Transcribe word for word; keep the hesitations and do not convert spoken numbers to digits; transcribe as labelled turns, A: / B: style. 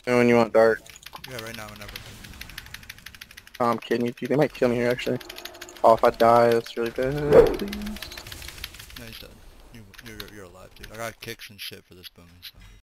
A: And when you want dark.
B: Yeah, right now, whenever.
A: Oh, I'm kidding you, dude. They might kill me here, actually. Oh, if I die, that's really bad. Please.
B: No, he's dead. You, you're, you're alive, dude. I got kicks and shit for this boom, so.